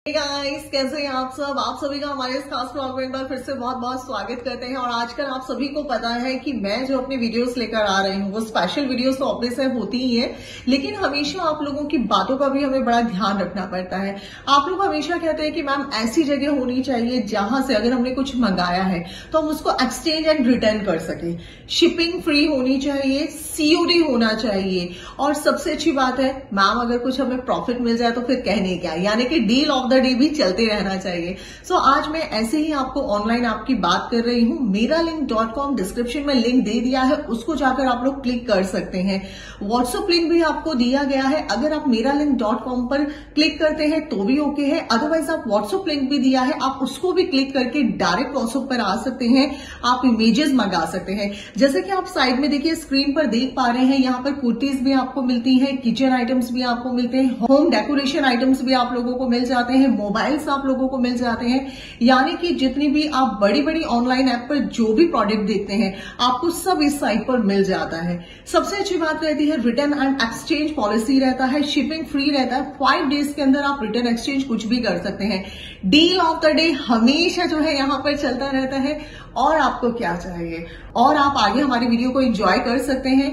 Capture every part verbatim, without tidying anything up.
Guys, कैसे हैं आप सब। आप सभी का हमारे इस खास ब्लॉग में एक बार फिर से बहुत बहुत स्वागत करते हैं। और आजकल आप सभी को पता है कि मैं जो अपनी वीडियोस लेकर आ रही हूँ वो स्पेशल वीडियोस तो ऑब्वियस है होती ही है, लेकिन हमेशा आप लोगों की बातों का भी हमें बड़ा ध्यान रखना पड़ता है। आप लोग हमेशा कहते हैं कि मैम ऐसी जगह होनी चाहिए जहां से अगर हमने कुछ मंगाया है तो हम उसको एक्सचेंज एंड रिटर्न कर सके, शिपिंग फ्री होनी चाहिए, सीओडी होना चाहिए, और सबसे अच्छी बात है मैम अगर कुछ हमें प्रॉफिट मिल जाए तो फिर कहने क्या, यानी कि डील ऑफ द डे भी चलते रहना चाहिए। सो so, आज मैं ऐसे ही आपको ऑनलाइन आपकी बात कर रही हूं। मेरा लिंक डॉट कॉम डिस्क्रिप्शन में लिंक दे दिया है, उसको जाकर आप लोग क्लिक कर सकते हैं। व्हाट्सएप लिंक भी आपको दिया गया है, अगर आप मेरा लिंक डॉट कॉम पर क्लिक करते हैं तो भी ओके है, अदरवाइज आप व्हाट्सएप लिंक भी दिया है, आप उसको भी क्लिक करके डायरेक्ट व्हाट्सएप पर आ सकते हैं, आप इमेजेस मंगा सकते हैं। जैसे कि आप साइड में देखिए स्क्रीन पर देख पा रहे हैं, यहाँ पर कुर्तीज भी आपको मिलती है, किचन आइटम्स भी आपको मिलते हैं, होम डेकोरेशन आइटम्स भी आप लोगों को मिल जाते हैं, मोबाइल्स आप लोगों को मिल जाते हैं, यानी कि जितनी भी आप बड़ी बड़ी ऑनलाइन ऐप पर जो भी प्रोडक्ट देखते हैं आपको सब इस साइट पर मिल जाता है। सबसे अच्छी बात रहती है रिटर्न एंड एक्सचेंज पॉलिसी रहता है, शिपिंग फ्री रहता है, फाइव डेज के अंदर आप रिटर्न एक्सचेंज कुछ भी कर सकते हैं। डील ऑफ द डे हमेशा जो है यहाँ पर चलता रहता है। और आपको क्या चाहिए, और आप आगे हमारी वीडियो को एंजॉय कर सकते हैं।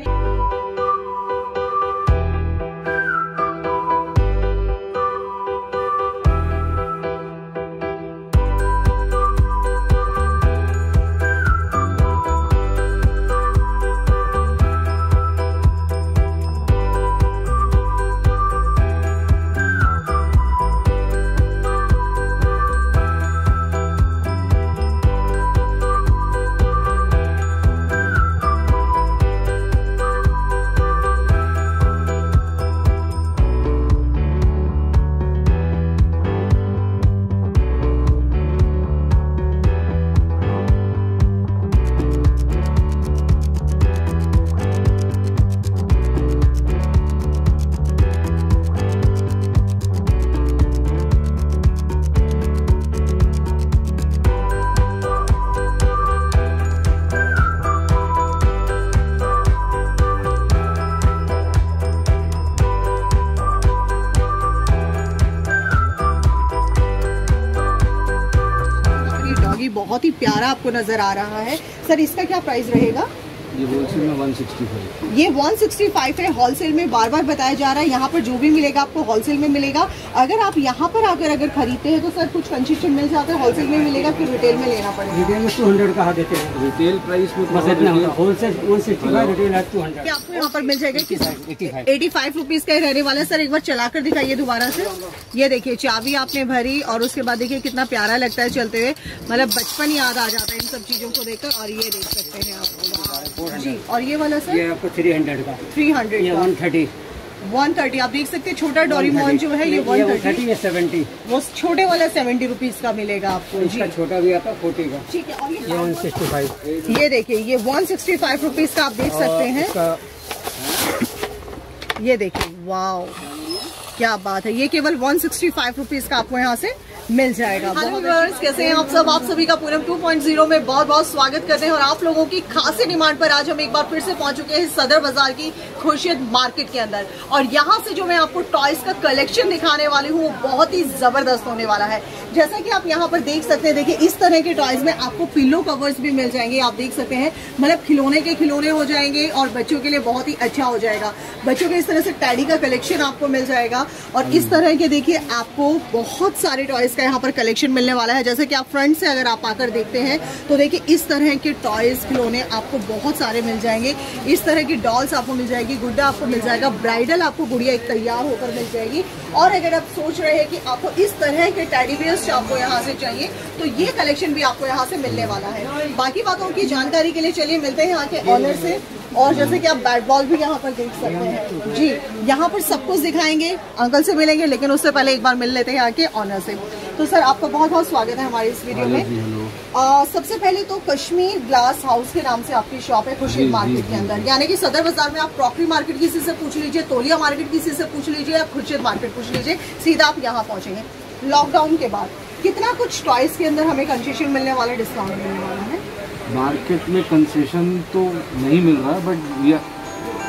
बहुत ही प्यारा आपको नजर आ रहा है। सर इसका क्या प्राइस रहेगा? ये होलसेल में वन सिक्सटी फाइव। ये वन सिक्सटी फाइव है, होलसेल में बार बार बताया जा रहा है। यहाँ पर जो भी मिलेगा आपको होलसेल में मिलेगा। अगर आप यहाँ पर आकर अगर खरीदते हैं तो सर कुछ कंसेशन मिल जाता है, होलसेल में मिलेगा फिर रिटेल में लेना पड़ेगा। रिटेल में टू हंड्रेड कहा देते हैं, रिटेल प्राइस में बस इतना होगा, wholesale one sixty five, retail two hundred. आपको यहाँ पर मिल जाएगा एटी फाइव रुपीज का रहने वाला है। सर एक बार चलाकर दिखाइए दोबारा से। ये देखिए चाबी आपने भरी और उसके बाद देखिए कितना प्यारा लगता है चलते हुए, मतलब बचपन याद आ जाता है इन सब चीजों को देखकर। और ये देख सकते हैं आप जी। और ये वाला सर ये आपको थ्री हंड्रेड का, three hundred one thirty one thirty आप देख सकते हैं। छोटा डोरेमोन जो है ये वन थर्टी या सेवेंटी, वो छोटे वाला सेवेंटी रुपीज का मिलेगा आपको जी। छोटा भी आता है फोर्टी का, ठीक है। और ये वन सिक्सटी फाइव, ये देखिए ये वन सिक्सटी फाइव रुपीज का आप देख सकते हैं। ये देखिए वाओ क्या बात है, ये केवल वन सिक्सटी फाइव रुपीज का आपको यहाँ से मिल जाएगा। हेलो व्यूअर्स, कैसे हैं आप सब। आप सभी का पूनम टू पॉइंट ज़ीरो में बहुत बहुत स्वागत करते हैं। और आप लोगों की खासी डिमांड पर आज हम एक बार फिर से पहुंच चुके हैं सदर बाजार की खुर्शीद मार्केट के अंदर। और यहाँ से जो मैं आपको टॉयज का कलेक्शन दिखाने वाली हूँ वो बहुत ही जबरदस्त होने वाला है। जैसा कि आप यहाँ पर देख सकते हैं, देखिए इस तरह के टॉयज में आपको पिलो कवर्स भी मिल जाएंगे। आप देख सकते हैं मतलब खिलौने के खिलौने हो जाएंगे और बच्चों के लिए बहुत ही अच्छा हो जाएगा। बच्चों के इस तरह से टैडी का कलेक्शन आपको मिल जाएगा। और इस तरह के देखिए आपको बहुत सारे टॉयज का यहाँ पर कलेक्शन मिलने वाला है। जैसे कि आप फ्रंट से अगर आप आकर देखते हैं तो देखिए इस तरह के टॉयज खिलौने आपको बहुत सारे मिल जाएंगे। इस तरह की डॉल्स आपको मिल जाएगी, गुड्डा आपको मिल जाएगा, ब्राइडल आपको गुड़िया एक तैयार होकर मिल जाएगी। और अगर आप सोच रहे हैं कि आपको इस तरह के टेडी बियर्स आपको यहाँ से चाहिए तो ये कलेक्शन भी आपको यहाँ से मिलने वाला है। बाकी बातों की जानकारी के लिए चलिए मिलते हैं यहाँ के ऑनर से। और जैसे कि आप बैट बॉल भी यहाँ पर देख सकते हैं जी, यहाँ पर सब कुछ दिखाएंगे, अंकल से मिलेंगे, लेकिन उससे पहले एक बार मिल लेते हैं यहाँ के ऑनर से। तो सर आपका बहुत बहुत स्वागत है हमारे इस वीडियो में। आ, सबसे पहले तो कश्मीर ग्लास हाउस के नाम से आपकी शॉप है खुर्शीद मार्केट के अंदर, यानी कि सदर बाजार में आप क्रॉकरी मार्केट किसी से पूछ लीजिए, तोलिया मार्केट किसी से पूछ लीजिए, या खुर्शीद मार्केट पूछ लीजिए, सीधा आप यहाँ पहुँचेंगे। लॉकडाउन के बाद कितना कुछ टॉयज के अंदर हमें कंसेशन मिलने वाला, डिस्काउंट मिलने वाला है? मार्केट में कंसेशन तो नहीं मिल रहा, बट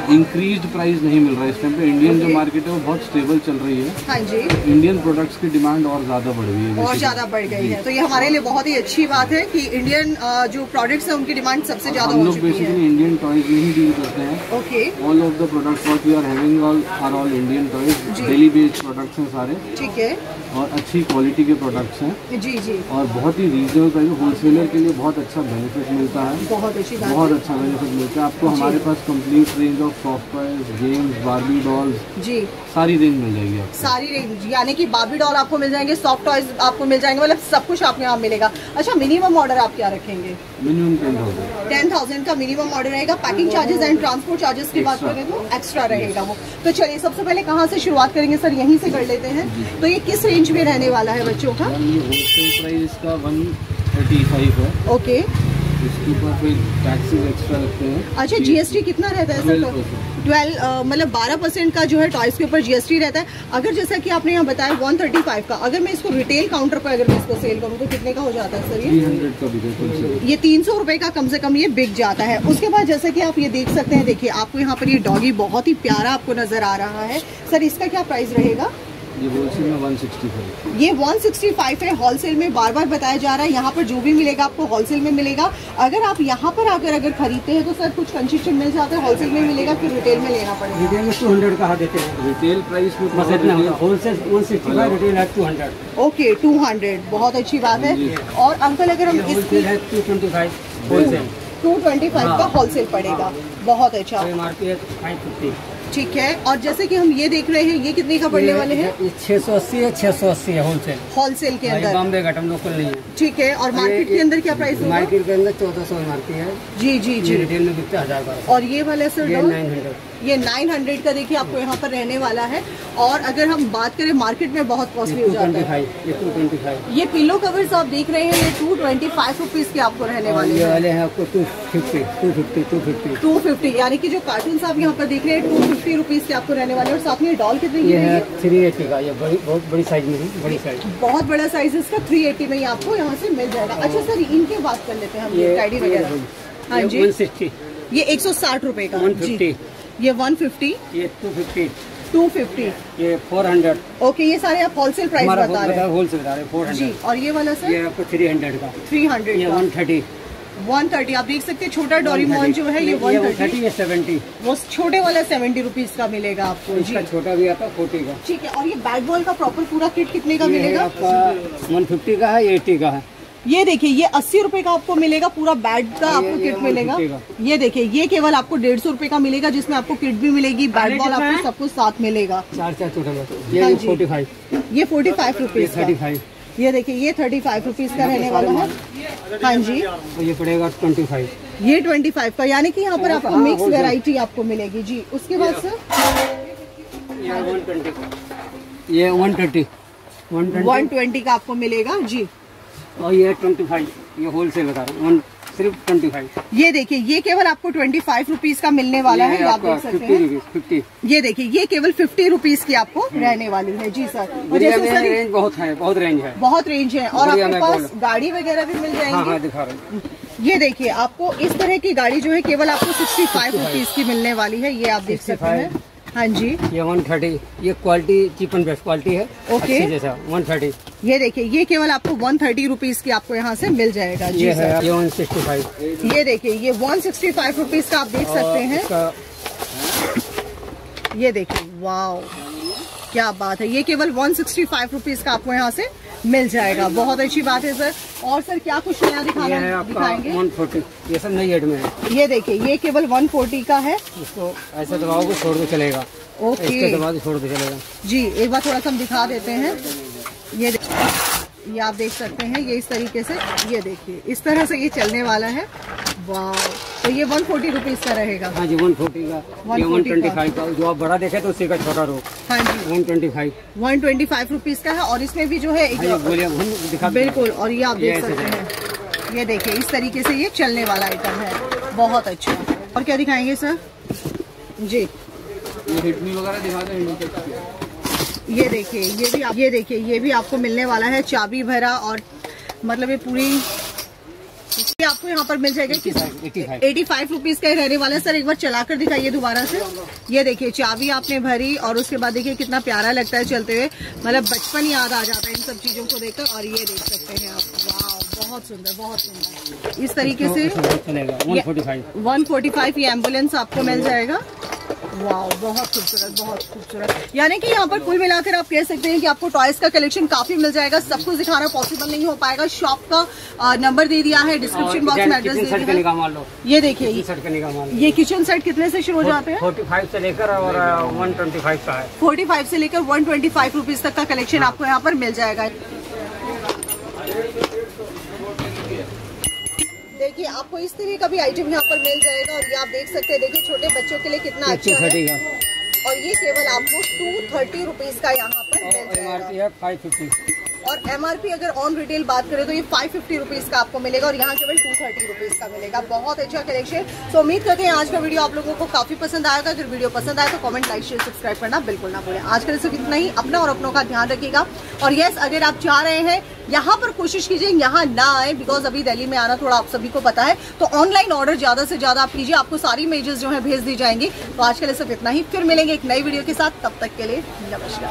इंक्रीज्ड प्राइस नहीं मिल रहा है इस टाइम पे। इंडियन जो मार्केट है वो बहुत स्टेबल चल रही है। हाँ जी, इंडियन प्रोडक्ट्स की डिमांड और ज्यादा बढ़ गई है, और ज्यादा बढ़ गई है। तो ये हमारे लिए बहुत ही अच्छी बात है कि इंडियन जो प्रोडक्ट्स है उनकी डिमांड सबसे ज्यादा हो चुकी है। हम लोग बेसिकली इंडियन टॉयज में ही डील करते हैं। Okay, all of the products what we are having all are all Indian toys, daily based products हैं सारे। ठीक है, और अच्छी क्वालिटी के प्रोडक्ट्स हैं। जी जी, और बहुत ही रीजनेबल प्राइस, होलसेलर के लिए बहुत अच्छा बेनिफिट मिलता है। बहुत अच्छी बात, बहुत अच्छा बेनिफिट मिलता है आपको। हमारे पास complete range of soft toys, games, Barbie dolls, जी सारी रेंज मिल जाएगी आपको। सारी रेंज यानी कि बार्बी डॉल आपको मिल जाएंगे, सॉफ्ट टॉयज आपको मिल जाएंगे, मतलब सब कुछ आपको यहाँ मिलेगा। अच्छा, मिनिमम ऑर्डर आप क्या रखेंगे? Minimum ten thousand ten thousand का मिनिमम ऑर्डर रहेगा। Packing charges and transport charges की बात करें तो एक्स्ट्रा रहेगा वो। तो चलिए सबसे पहले कहाँ से शुरुआत करेंगे सर? यहीं से कर लेते हैं। तो ये किस रेंज में रहने वाला है बच्चों का? होलसेल प्राइस इसका वन थर्टी फाइव है। ओके, इसके ऊपर फिर टैक्सेस एक्स्ट्रा लगते हैं। अच्छा, जीएसटी कितना रहता है सर? ट्वेल्व मतलब बारह परसेंट का जो है टॉयज के ऊपर जीएसटी रहता है। अगर जैसा कि आपने यहाँ बताया वन थर्टी फाइव का, अगर मैं इसको रिटेल काउंटर पर अगर मैं इसको सेल करूँ तो कितने का हो जाता है सर? ये हंड्रेड का बिक, ये तीन सौ रुपए का कम से कम ये बिक जाता है। उसके बाद जैसा कि आप ये देख सकते हैं, देखिए आपको यहाँ पर ये डॉगी बहुत ही प्यारा आपको नजर आ रहा है। सर इसका क्या प्राइस रहेगा? ये होलसेल में वन सिक्सटी फाइव, ये वन सिक्सटी फाइव है। होलसेल में बार बार बताया जा रहा है, यहाँ पर जो भी मिलेगा आपको होलसेल में मिलेगा। अगर आप यहाँ पर आकर अगर खरीदते हैं तो सर कुछ कंसेशन मिल जाता है, होलसेल में मिलेगा फिर रिटेल में लेना पड़ेगा। रिटेल में टू हंड्रेड कहा देते हैं, रिटेल प्राइस में बस इतना होगा। Wholesale one sixty five, retail है two hundred. Okay, two hundred, बहुत अच्छी बात है। और अंकल अगर हम होलसेल है two twenty five, wholesale two twenty five का होलसेल पड़ेगा। बहुत अच्छा, एमआरपी है फाइव फिफ्टी। ठीक है। और जैसे कि हम ये देख रहे हैं, ये कितने का पड़ने वाले हैं? छह सौ अस्सी है, छह सौ अस्सी है होलसेल। होलसेल के अंदर बॉम्बे घटम लोकल नहीं है। ठीक है। और मार्केट के अंदर क्या प्राइस होगा? मार्केट के अंदर चौदह सौ एमआरपी है। जी जी जी, रिटेल में बिकता है हजार बारह। और ये वाला सर नाइन हंड्रेड, ये नाइन हंड्रेड का देखिए आपको यहाँ पर रहने वाला है। और अगर हम बात करें मार्केट में बहुत कॉस्टली हो जाता है। ये टू ट्वेंटी फाइव, ये पिलो कवर्स आप देख रहे हैं, ये टू ट्वेंटी फाइव रुपीज के आपको रहने वाले ये वाले हैं आपको two fifty, two fifty, two fifty, two fifty यानी कि जो कार्टून आप यहाँ पर देख रहे हैं टू फिफ्टी रुपीज के आपको रहने वाले। और साथ में डॉल कितने की है? थ्री एटी का, ये बड़ी बहुत बड़ी साइज में है, बड़ी साइज, बहुत बड़ा साइज इसका। थ्री एटी में ही आपको यहाँ से मिल जाएगा। अच्छा सर, इनकी बात कर लेते हैं हम, ये टैडी वगैरह। हाँ जी, वन सिक्सटी, ये एक सौ साठ रुपए का। वन फिफ्टी, ये वन फिफ्टी, ये टू फिफ्टी, टू फिफ्टी, ये फोर हंड्रेड। ओके, ये सारे आप होलसेल प्राइस बता रहे हैं? होलसेल बता रहे हैं, फोर हंड्रेड। जी, और ये वाला सर? ये आपको थ्री हंड्रेड का, थ्री हंड्रेड, ये वन थर्टी, वन थर्टी। आप देख सकते हैं छोटा डोरेमोन जो है ये वन थर्टी, ये सेवेंटी, वो छोटे वाला सेवेंटी रुपीज का मिलेगा आपको। जी, छोटा भी आता है फोर्टी का। ठीक है। और ये बैट बॉल का प्रॉपर पूरा किट कितने का मिलेगा? आपका वन फिफ्टी का है, एटी का है। ये देखिए, ये अस्सी रुपए का आपको मिलेगा, पूरा बैट का आपको किट मिलेगा। ये देखिए, ये केवल आपको डेढ़ सौ रुपए का मिलेगा, जिसमें आपको किट भी मिलेगी, बैट बॉल आपको सब कुछ साथ मिलेगा। चार चार छोटे, ये फोर्टी फाइव, ये forty five rupees, thirty five. ये देखिए, ये थर्टी फाइव रुपीज का रहने वाला है। हाँ जी, ये पड़ेगा ट्वेंटी फाइव, ये ट्वेंटी फाइव का, यानी कि यहाँ पर आपको मिक्स वेराइटी आपको मिलेगी। जी, उसके बाद सर ये वन ट्वेंटी, ये वन ट्वेंटी, वन ट्वेंटी का आपको मिलेगा। जी, और ये ट्वेंटी फाइव, ये होलसेल बता रहा हूँ, सिर्फ ट्वेंटी फाइव। ये देखिए, ये केवल आपको ट्वेंटी फाइव रुपीज का मिलने वाला है, आप देख सकते हैं। फिफ्टी, ये देखिए, ये केवल फिफ्टी रुपीज की आपको रहने वाली है। जी सर, और जैसे सर रेंज बहुत है, बहुत रेंज है, बहुत रेंज है। और आपके पास गाड़ी वगैरह भी मिल जाएंगी। हाँ, हाँ, दिखा रहे हैं। ये देखिए, आपको इस तरह की गाड़ी जो है केवल आपको सिक्सटी फाइव रुपीज की मिलने वाली है, ये आप देख सकते हैं। हाँ जी, ये वन थर्टी, ये quality cheap and best quality है। ओके, जैसा वन थर्टी। ये देखिए, ये केवल आपको वन थर्टी रुपीज की आपको यहाँ से मिल जाएगा। जी ये सर, है ये वन सिक्सटी फाइव। ये देखिए, ये वन सिक्सटी फाइव रुपीज का आप देख सकते हैं। ये देखिए, वाओ क्या बात है, ये केवल वन सिक्सटी फाइव रुपीज का आपको यहाँ से मिल जाएगा। बहुत अच्छी बात है सर। और सर क्या कुछ नया दिखाना दिखाएंगे? वन फोर्टी, ये सब नई एड में है। ये देखिए, ये केवल वन फोर्टी का है। इसको ऐसे दबाओगे छोड़ दो चलेगा। ओके, इसके दबा दो छोड़ दो चलेगा। जी, एक बार थोड़ा सा हम दिखा देते हैं। ये ये आप देख सकते हैं, ये इस तरीके से, ये देखिए इस तरह से ये चलने वाला है। वाह, तो ये वन फोर्टी रुपीज का रहेगा। हाँ जी, वन फोर्टी का, ये वन ट्वेंटी फाइव का, जो आप बड़ा देखे तो उसी का छोटा रो। हाँ जी, one twenty five, one twenty five rupees का है। और इसमें भी जो है दिखा, बिल्कुल, और ये आप देख सकते हैं, ये देखिए इस तरीके से ये चलने वाला आइटम है। बहुत अच्छा। और क्या दिखाएंगे सर? जी, ये हिटनी वगैरह दिखा दें। ये देखिए, ये भी ये देखिए, ये भी आपको मिलने वाला है, चाबी भरा। और मतलब ये पूरी ये आपको यहाँ पर मिल जाएगा एटी फाइव रुपीज का ही रहने वाला है। सर एक बार चलाकर दिखाइए दोबारा से। ये देखिए चाबी आपने भरी और उसके बाद देखिए कितना प्यारा लगता है चलते हुए, मतलब बचपन याद आ जाता है इन सब चीजों को देखकर। और ये देख सकते हैं आप, वाह बहुत सुंदर बहुत सुंदर। इस तरीके से वन फोर्टी फाइव ये एम्बुलेंस आपको मिल जाएगा। वाह बहुत खूबसूरत बहुत खूबसूरत। यानी कि यहाँ पर कुल मिलाकर आप कह सकते हैं कि आपको टॉयज का कलेक्शन काफी मिल जाएगा। सब कुछ दिखाना पॉसिबल नहीं हो पाएगा। शॉप का नंबर दे दिया है, डिस्क्रिप्शन बॉक्स में एड्रेस दे दिया है। ये देखिए ये किचन सेट कितने से शुरू हो जाते हैं? फोर्टी फाइव से लेकर और वन ट्वेंटी फाइव का है। फोर्टी फाइव से लेकर वन ट्वेंटी फाइव रुपीज तक का कलेक्शन आपको यहाँ पर मिल जाएगा। देखिए आपको इस तरह का भी आइटम यहाँ पर मिल जाएगा। और ये आप देख सकते हैं, देखिए छोटे बच्चों के लिए कितना अच्छा है। और ये केवल आपको टू थर्टी रुपीज का यहाँ पर मिल जाएगा। फाइव फिफ्टी और एमआरपी अगर ऑन रिटेल बात करें तो ये फाइव फिफ्टी रुपीज का आपको मिलेगा और यहाँ केवल टू थर्टी रुपीज का मिलेगा। बहुत अच्छा कलेक्शन। तो उम्मीद करते हैं आज का वीडियो आप लोगों को काफी पसंद आएगा। अगर वीडियो पसंद आए तो कमेंट लाइक शेयर सब्सक्राइब करना बिल्कुल ना भूलें। आज के लिए सिर्फ इतना ही। अपना और अपनों का ध्यान रखिएगा। और यस अगर आप चाह रहे हैं यहाँ पर कोशिश कीजिए यहाँ ना आए, बिकॉज अभी दिल्ली में आना थोड़ा आप सभी को पता है, तो ऑनलाइन ऑर्डर ज्यादा से ज्यादा आप कीजिए। आपको सारी इमेजेस जो है भेज दी जाएंगी। तो आज के लिए सिर्फ इतना ही। फिर मिलेंगे एक नई वीडियो के साथ, तब तक के लिए नमस्कार।